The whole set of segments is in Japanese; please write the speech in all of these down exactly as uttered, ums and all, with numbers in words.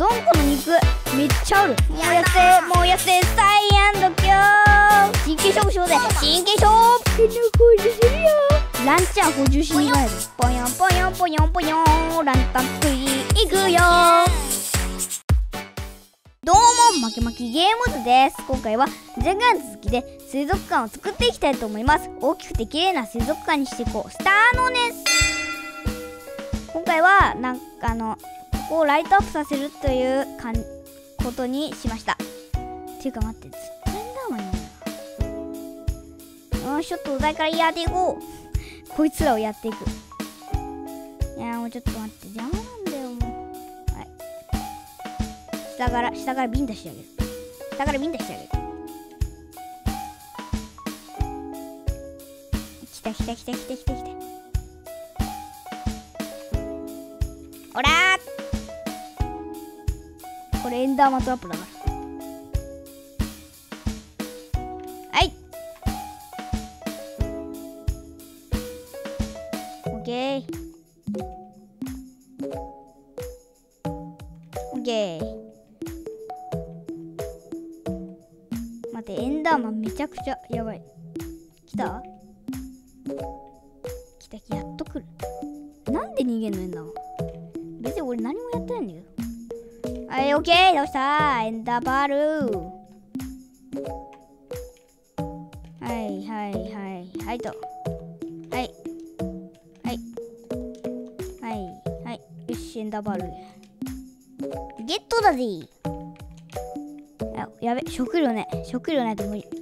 ゾンコの肉めっちゃある。もうやせもうやせサイアンドキョー真剣勝負しようぜ。真剣勝負変な声するよ。ランチャン補充しに帰る。ぽよんぽよんぽよんぽよんランタンプリいくよ。どうもまきまきゲームズです。今回は前回の続きで水族館を作っていきたいと思います。大きくて綺麗な水族館にしていこう。スタートです。今回はなんかあのここをライトアップさせるというかんことにしました。っていうか待って、ずっとエンダーマンやな。よし、ちょっとお題からやっていこう。こいつらをやっていく。いやーもうちょっと待って、邪魔なんだよもう。はい、下から下からビンタしてあげる。下からビンタしてあげる。来た来た来た来た来た来た。おらー、これエンダーマントラップだから。はい、オッケーオッケー。待って、エンダーマンめちゃくちゃやばい。来た来た、やっと来る。なんで逃げんのエンダーマン。別に俺何もやってないんだけど。はい、オッケー、どうしたエンダーバルー。はいはいはいはいと。はいはいはいはい。よし、エンダーバルーゲットだぜ。あ、やべ、食料ね。食料ないと無理。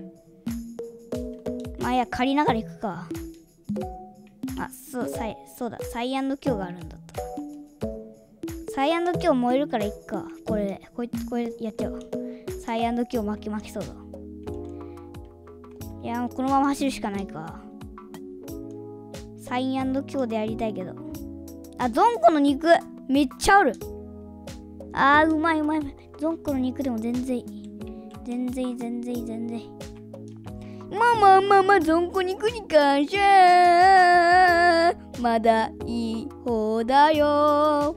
まあいや、借りながら行くか。あ、そうサイそうだ、サイアンドキョウがあるんだった。サイアンドキョウ燃えるからいっか。これでこいつこれやっちゃおう。サイアンドキョウ巻き巻きそうだ。いやもうこのまま走るしかないか。サイアンドキョウでやりたいけど。あ、ゾンコの肉めっちゃある。あー、うまいうまいうまい。ゾンコの肉でも全然いい。全然いい全然いい全然いい。まあまあまあまあ、ゾンコ肉に感謝。まだいい方だよ。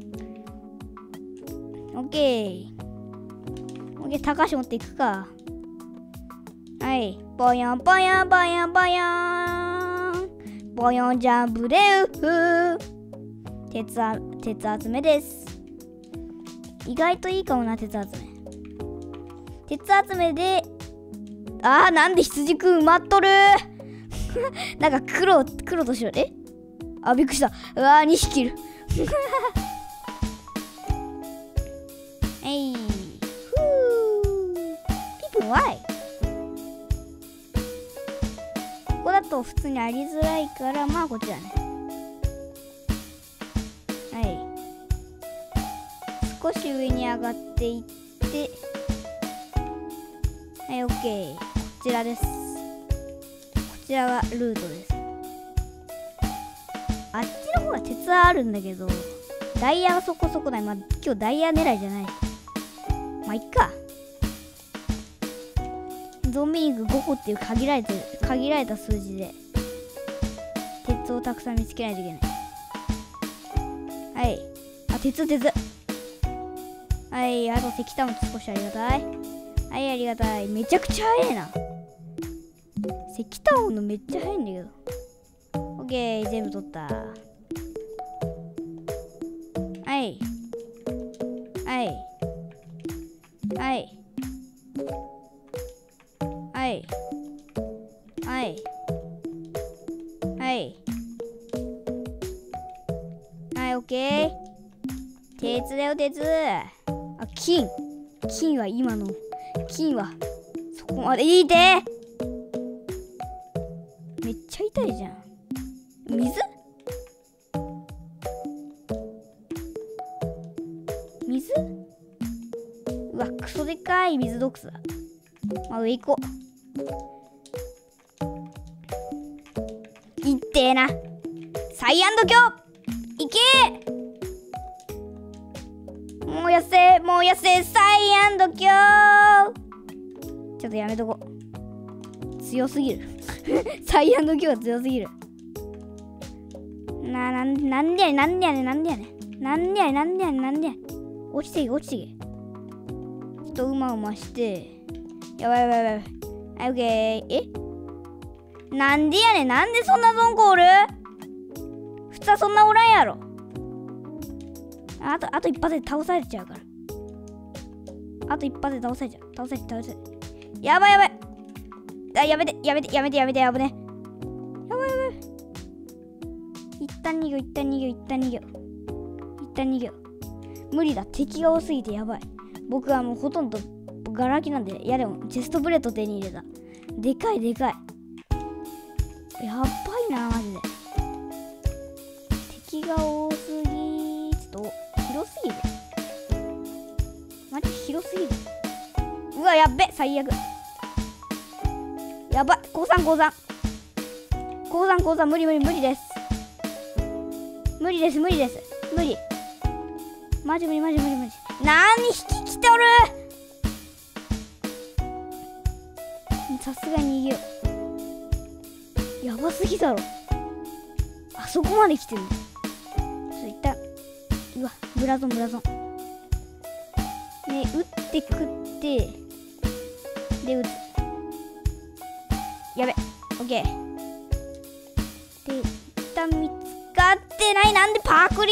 オッケー。オッケー、高橋持っていくか。はい。ぽよんぽよんぽよんぽよん。ぽよんジャンプでウフ。鉄あ、鉄集めです。意外といいかもな、鉄集め。鉄集めで、あー、なんで羊くん埋まっとるなんか黒、黒と白。えあ、びっくりした。うわー、にひきいる。えい、ふー、ピプンワイ。ここだと普通にありづらいから、まあこっちだね。はい。少し上に上がっていって、はい、オッケー。こちらです。こちらがルートです。あっちの方が鉄はあるんだけど、ダイヤがそこそこない。まあ今日ダイヤ狙いじゃない。まあいっか。ゾンビ肉ごこっていう限られて限られた数字で鉄をたくさん見つけないといけない。はい。あ、鉄鉄。はい、あと石炭も少しありがたい。はい、ありがたい。めちゃくちゃ早いな。石炭のめっちゃ早いんだけど。オッケー、全部取った。はいはいはいはいはいはいはい、オッケー。鉄だよ、鉄。あ、金金は今の金はそこまでいいて。めっちゃ痛いじゃん。水水うわ、クソでかい水毒素だ。まあ上行こう。いってえな。サイアンドキョウいけー。もうやせもうやせサイアンドキョウ。ちょっとやめとこ。強すぎるサイアンドキョウは強すぎるな。なんなんでやねんなんでやねんなんでやねんなんでやねんなんでやねんなんでやねん。 落ちていけ落ちていけ。ちょっとうまうまして。やばいやばいやばい。はい、オッケー。えなんでやねん。なんでそんなゾンコおる？普通はそんなおらんやろ。あと、あと一発で倒されちゃうから。あと一発で倒されちゃう。倒されちゃう。倒されちゃう。やばいやばい。あ、やめて、やめて、やめて、やめて、やめて。やばいやばい。一旦逃げよう、一旦逃げよう、一旦逃げよう。一旦逃げよう。無理だ。敵が多すぎてやばい。僕はもうほとんどガラ空きなんで。いやでも、チェストプレート手に入れた。でかいでかい。やばいな、マジで。敵が多すぎ。ちょっと、広すぎる。マジ広すぎる。うわ、やっべ、最悪。やばい、降参降参。降参降参、無理無理無理です。無理です無理です。無理。マジ無理マジ無理マジ。なーに引き来ておる。さすがに逃げよう。やばすぎだろ。あそこまで来てるの。ちょっと一旦。うわ、ブラゾンブラゾン。ね、打って食って。で、打つ。やべ、オッケー。で、一旦見つかってない。なんでパクリ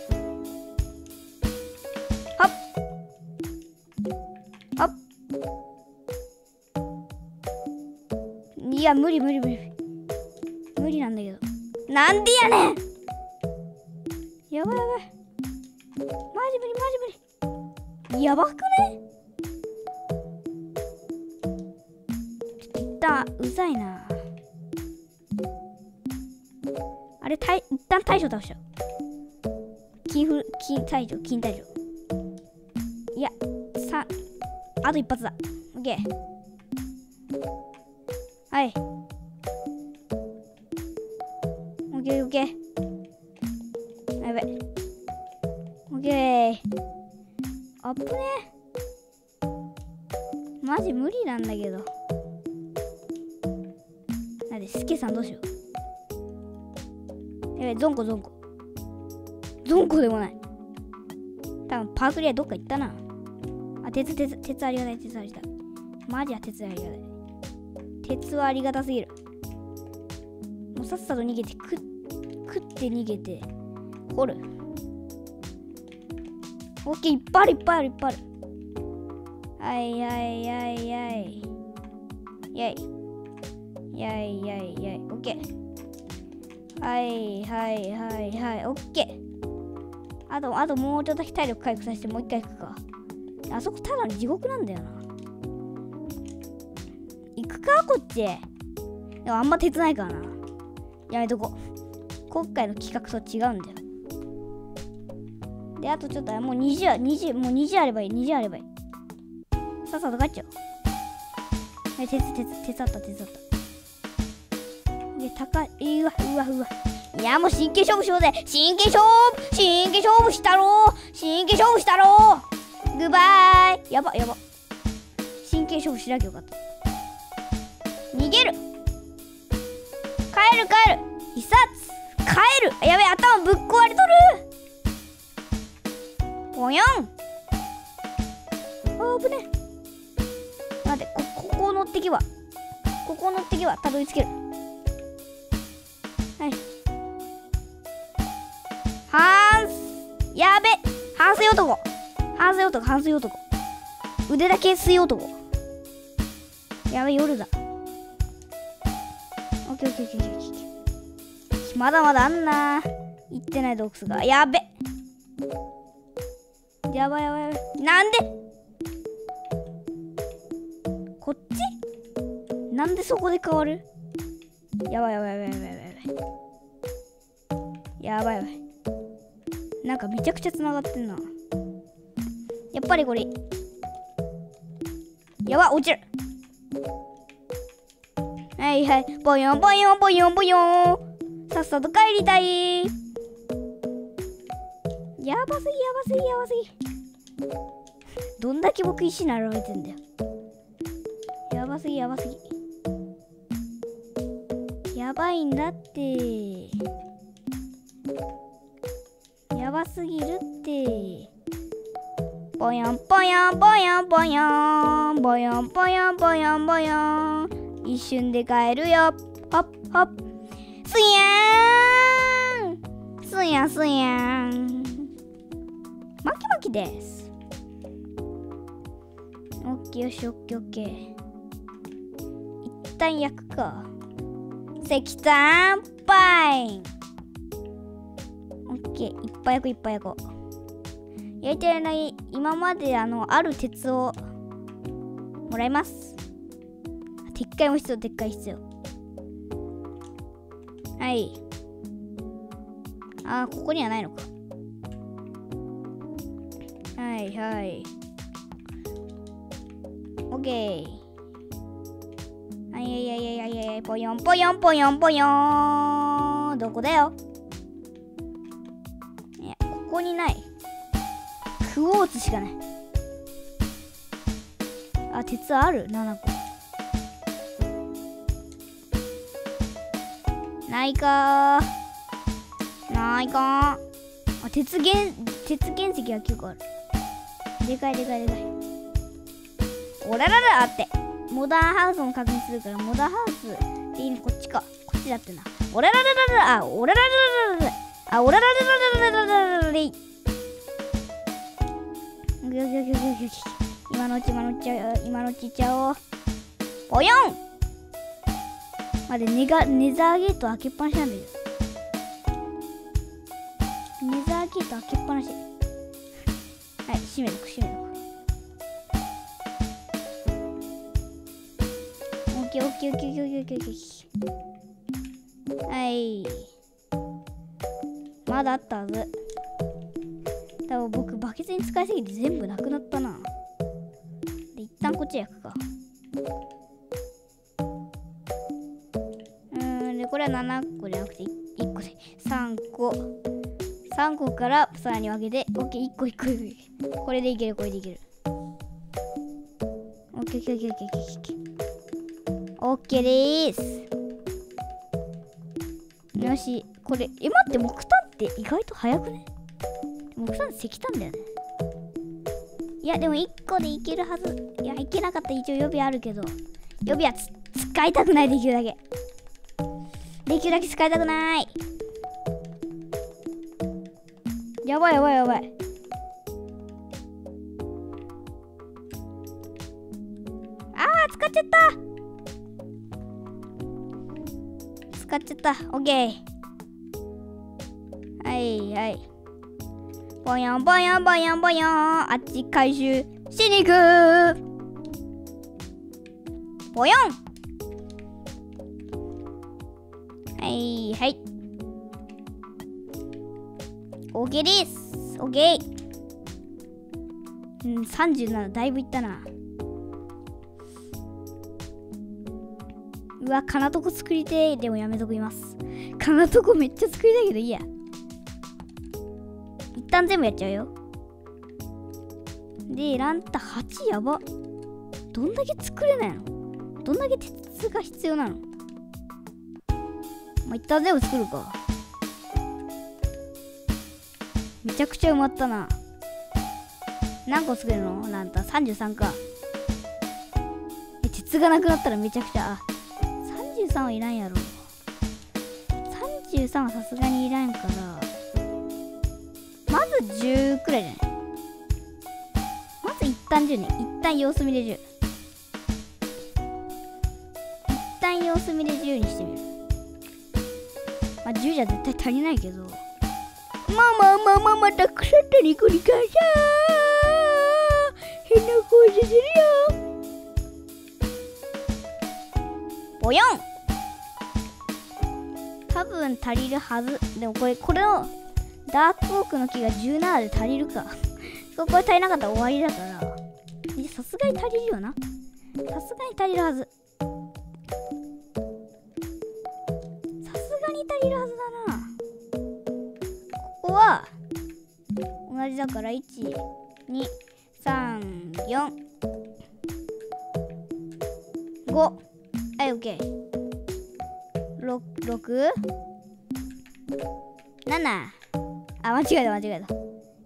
はっはっ。いや、無理無理無理。無理なんだけど。なんでやねん。やばいやばい。マジ無理マジ無理。やばくね。一旦うざいな。あれ、たい一旦大将倒しちゃう。金フ金大将金大将。いや、さあと一発だ。オッケー。はい。オッケーオッケー。やべ。オッケー。あぶねえ。マジ無理なんだけど。なんで、スケさんどうしよう。やべ、ゾンコゾンコ。ゾンコでもない。多分パークリアどっか行ったな。あ、鉄、鉄、鉄ありがたい、鉄ありがたい。マジは鉄ありがたい。鉄はありがたすぎる。もうさっさと逃げて、食って逃げて、掘る。オッケー、いっぱいある、いっぱいある、いっぱいある。はいはいはいはい。やい。やいやいやい。オッケー。はいはいはいはい。オッケー。あと、あともうちょっとだけ体力回復させてもう一回行くか。あそこただの地獄なんだよな。行くかこっち。でもあんま鉄ないからな。やめとこう。今回の企画と違うんだよ。で、あとちょっと、もうにじゅう、にじゅう、もうにじゅうあればいい、にじゅうあればいい。さっさと帰っちゃおう。え、鉄、鉄、鉄あった、鉄あった。で、高い、うわ、うわ、うわ。いや、もう真剣勝負しようぜ。真剣勝負真剣勝負したろう真剣勝負したろうグッバイ。やば、やば。真剣勝負しなきゃよかった。逃げる。帰る、帰る。必殺。帰る。やべ、頭ぶっ壊れとる。ぽよん。あぶね。待って、こ、ここ乗ってきは。ここ乗ってきは、たどり着ける。はい。はーんす。やべ。反省男。反省男、反省男。腕だけ吸い男。やべ、夜だ。オッケーオッケーオッケーオッケー。まだまだあんな。行ってない洞窟が。やべ。やばいやばいやばい。なんでこっちなんでそこで変わる。やばいやばいやばいやばいやばい。やばいやばい。なんかめちゃくちゃつながってんな。やっぱりこれ。やば、落ちる。はいはい。ボヨンボヨンボヨンボヨン。さっさと帰りたい。やばすぎやばすぎやばすぎ。どんだけ僕石並べてんだよ。やばすぎやばすぎ。やばいんだって。やばすぎるって。 ぼよんぼよんぼよんぼよんぼよんぼよんぼよんぼよん。一瞬で帰るよ。ほっほっ。すやーんすやすやん。まきまきです。オッケーよし、オッケーオッケー。一旦焼くか。石炭パイン。オッケー、いっぱい焼こういっぱい焼こう。焼いてる間に今まであのある鉄をもらいます。鉄塊も必要、鉄塊必要。はい。あー、ここにはないのか。はいはい。オッケー。はいはいはいはいはい。ぽよんぽよんぽよんぽよん。どこだよ。いや、ここにない。クォーツしかない。あ、鉄あるななこ。ないかー。ないかー。あ、鉄原、鉄原石がきゅうこある。でかいでかいでかい。おらららって。モダンハウスも確認するから、モダンハウスっていいの、こっちか。こっちだってな。おららららら、あ、おらららららら。あ、おららららららららら。今のうち今のうち今のうちいっちゃおう。ぽよん。までネガネザーゲート開けっぱなしなんだけど。ネザーゲート開けっぱなし。はい、閉めとく閉めとく。オッケーオッケーオッケーオッケーオッケーオッケー。はい。まだあったはず。多分僕バケツに使いすぎて全部なくなったな。で一旦こっち焼くか。うーんでこれはななこじゃなくていっこでさんこさんこからさらに分けて OK いっこいっこいっここれでいけるこれでいける。 OKOKOKOKOK OK でーす。よしこれえ待って木炭って意外と早くね。木炭石炭だよね。いやでもいっこでいけるはず。いやいけなかった。一応予備あるけど予備はつ使いたくない。できるだけできるだけ使いたくない。やばいやばいやばい。あー使っちゃった。使っちゃった。オッケー。はいはい。ぼよんぼよんぼよんぼよん。あっち回収しに行く。ぼよん。はいはい。OK です。OK。うん、さんじゅうななだいぶいったな。うわ、かなとこ作りてー。でもやめときます。かなとこめっちゃ作りたいけどいいや。一旦全部やっちゃうよ。で、ランタはちやば。どんだけ作れないの？どんだけ鉄が必要なの？まあ、一旦全部作るか。めちゃくちゃ埋まったな。何個作るの？ランタさんじゅうさんか。え、鉄がなくなったらめちゃくちゃ。あ、さんじゅうさんはいらんやろ。さんじゅうさんはさすがにいらんから。まずじゅうくらいじゃない？まず一旦じゅうね。一旦様子見でじゅう。一旦様子見でじゅうにしてみる。まあじゅうじゃ絶対足りないけど。まあまあまあまあまた腐った肉に感謝。変な声するよ。ぼよん。多分足りるはず。でもこれこれのダークオークの木がじゅうななで足りるか。これ足りなかったら終わりだから。さすがに足りるよな。さすがに足りるはず。さすがに足りるはずだな。ここは同じだからいち、に、さん、よん、ご。はい、オッケー。ろく、なな。あ、間違えた間違えた。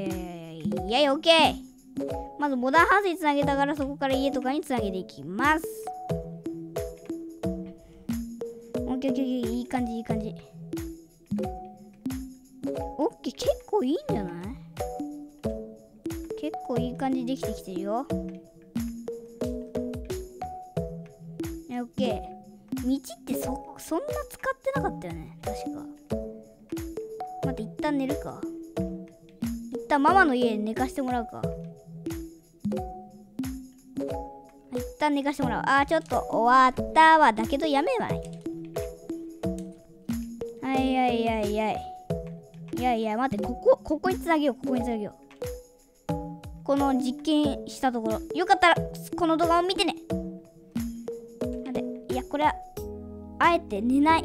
はいはいはい、オッケー。まずモダンハウスにつなげたから、そこから家とかにつなげていきます。 ケーオッケーオッケー、いい感じいい感じ。オッケー、結構いいんじゃない？結構いい感じできてきてるよ。オッケー。道ってそ、そんな使ってなかったよね。確か。待って、一旦寝るか。一旦ママの家で寝かしてもらうか。一旦寝かしてもらう。あー、ちょっと終わったわ。だけどやめない。はいはいはいはい。いやいや、待って、ここ、ここにつなげよう。ここにつなげよう。この実験したところ。よかったら、この動画を見てね。待って、いや、これは、あえて寝ない。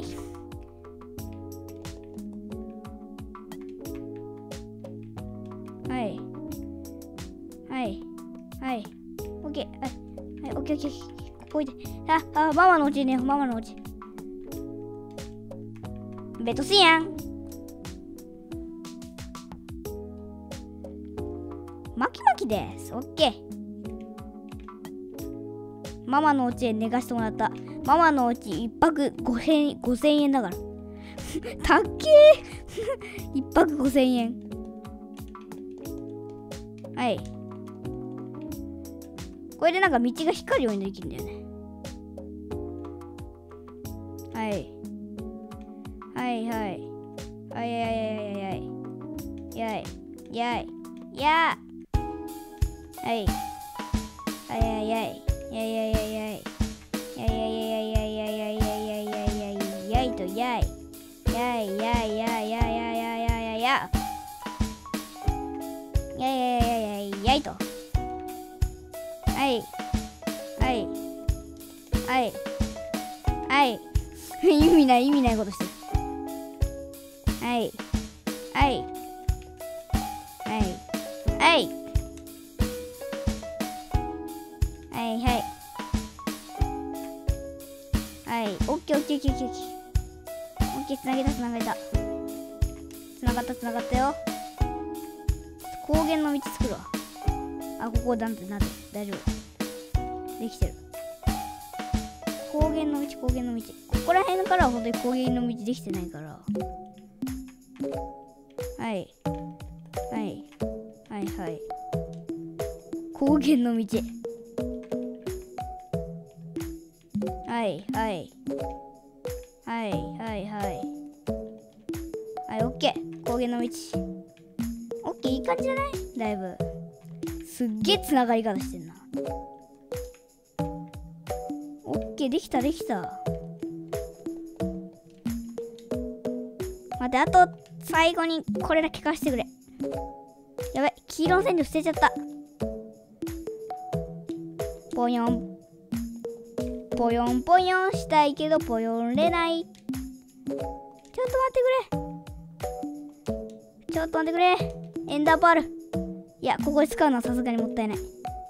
はい。はい。はい。オッケー。はい。はい、オッケーオッケー。ここ置いて。あ、あ、ママのうちね、ママのうち。ベトスやん。マキマキです。オッケー。ママのお家へ寝かしてもらった。ママのお家一泊ごせん、ごせんえんだから。たっけー。一泊ごせんえん。はい。これでなんか道が光るようにできるんだよね。はい。はいはい。はいはいはいはいはい。やい。やい。やー。はい。はいはいはい。やいやいやいやい。やいやいやいやいやいやいやいやいやいやいやいやいとやい。やいやいやいやいやいやいやいや。やいやいやいやいやいやいやいやいやいやいと。はい。はい。はい。はい。意味ない意味ないことしてる。はい。はい。はい。はい。はいはい。はい。オッケーオッケーオッケーオッケーオッケー。オッケー、つなげたつなげた。つながったつながったよ。高原の道作るわ。あ、ここだってなって大丈夫。できてる。高原の道高原の道。ここら辺からは本当に高原の道できてないから。はい。はい。はいはい。高原の道。はいはいはいはいはいはい。オッケー。高原の道。オッケー、いい感じじゃない？だいぶすっげえつながり方してんな。オッケー、できたできた。待って、あと最後にこれだけ貸してくれ。やばい、黄色の線で捨てちゃった。ぽよんぽよんぽよんしたいけどぽよんれない。ちょっと待ってくれ。ちょっと待ってくれ。エンダーパール。いや、ここで使うのはさすがにもったいない。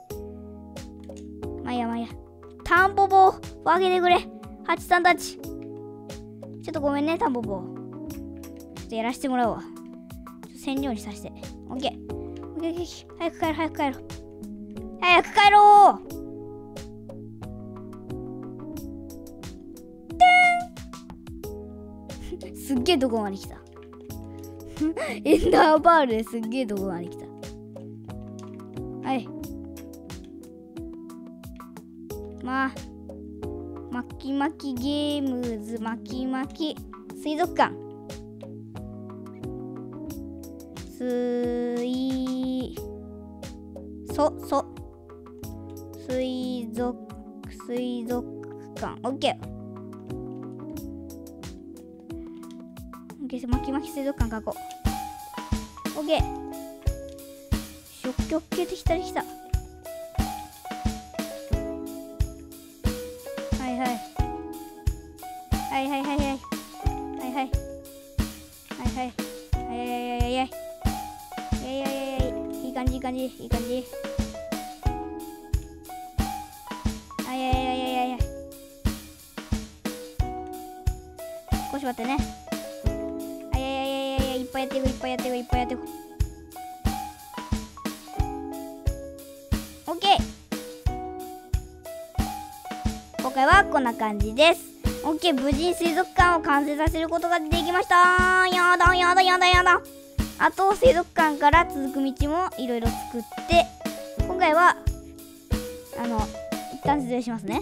まあいいやまあいいや。タンポポを分けてくれ。ハチさんたち。ちょっとごめんね、タンポポ。ちょっとやらせてもらうわ。ちょっと染料にさせて。オッケー。オッケーオッケー。早く帰ろう、早く帰ろう。早く帰ろう。すっげえどこまで来た。エンダーバールですっげえどこまで来た。はい。まあ、まきまきゲームズ、まきまき水族館。水、そ、そ、水族、水族館。オッケー。まきまき水族館書こう。オッケー。ショッキョッケーできたできた。はいはい。はいはいはいはい。はいはい。はいはい。はいはいはいはいはい。いやいやいやいやいやいい感じいい感じいい感じ。はいはいはいはいはい。少し待ってね。いっぱいやっていくいっぱいやっていくいっぱいやっていく。オッケー。今回はこんな感じです。 オッケー、無事に水族館を完成させることができました。やだやだやだやだ。あと水族館から続く道もいろいろ作って、今回はあの一旦説明しますね。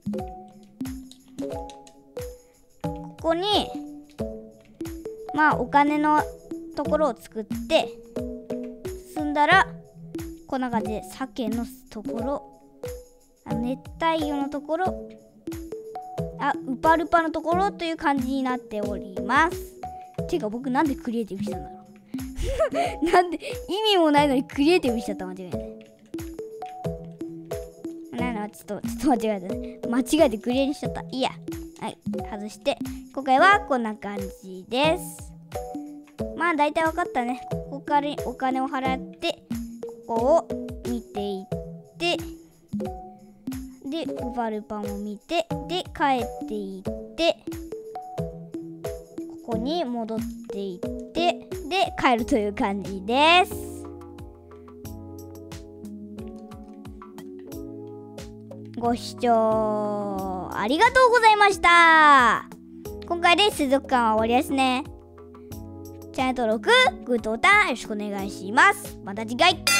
ここにまあお金のところを作って進んだら、こんな感じで鮭のところ、あ熱帯魚のところ、あウパルパのところという感じになっております。ていうか僕なんでクリエイティブしたんだろうなんで意味もないのにクリエイティブしちゃった。間違えてななちょっとちょっと間違えたね。間違えてクリエイティブしちゃった。いいや、はい外して、今回はこんな感じです。まあ大体分かったね。ここからお金を払ってここを見ていって、でウパルパンを見て、で帰っていって、ここに戻っていって、で帰るという感じです。ご視聴ありがとうございました。今回で水族館は終わりですね。チャンネル登録、グッドボタンよろしくお願いします。また次回。